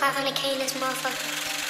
Clive100k in this motherfucker.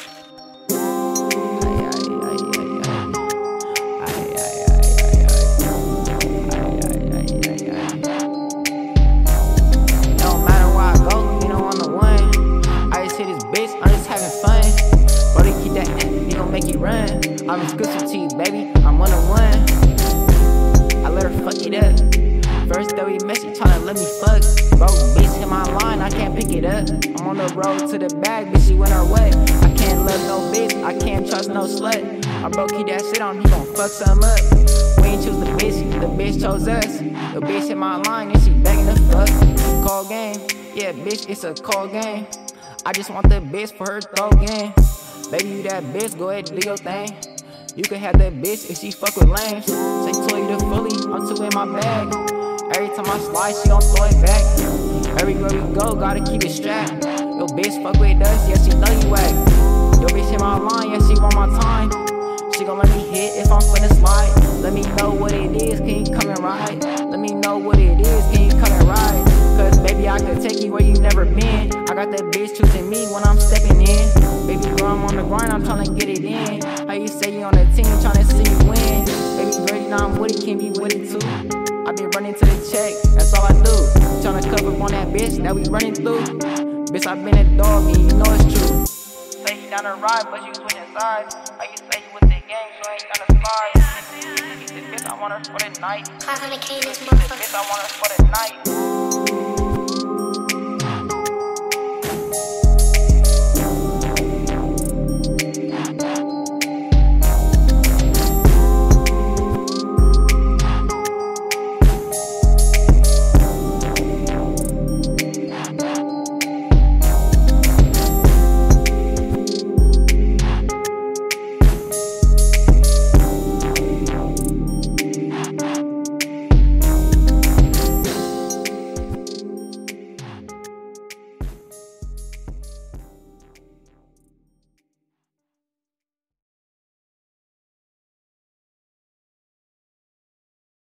No matter where I go, you know I'm the one. I just hit this bitch, I'm just having fun. Brody, keep that he gon' make you run. I'm exclusive to you, baby, I'm 1-on-1. I let her fuck it up. First that we met, she tryna let me fuck. Bro, bitch hit my line, I can't pick it up. I'm on the road to the bag, bitch, she went her way. I can't love no bitch, I can't trust no slut. My bro keep that shit on, he gon' fuck some up. We ain't choose the bitch chose us. The bitch hit my line and she begging to fuck. Cold game, yeah bitch, it's a cold game. I just want the bitch for her throw game. Baby, you that bitch, go ahead do your thing. You can have that bitch if she fuck with lames. JTOOLIEDAFOOLIE, I'm too in my bag. Every time I slide, she gon' throw it back. Everywhere we go, gotta keep it strapped. Yo bitch fuck with us, yeah she know you act. Yo bitch hit my line, yeah she want my time. She gon' let me hit if I'm finna slide. Let me know what it is, can you come and ride? Let me know what it is, can you come and ride? Cause baby I could take you where you never been. I got that bitch choosing me when I'm stepping in. Baby girl I'm on the grind, I'm tryna get it in. How you say you on the team, tryna see you win? Baby girl you know I'm with it, can be with it too. I be running to the check, that's all I do. Tryna cover up on that bitch that we running through. Bitch I been a dog and you know it's true. Say you down the ride but you switching sides. How you say you with the gang, you ain't gonna slide. Keep the bitch, I want her for the night. Clive100k in this Keep the motherfucker. bitch, I want her for the night.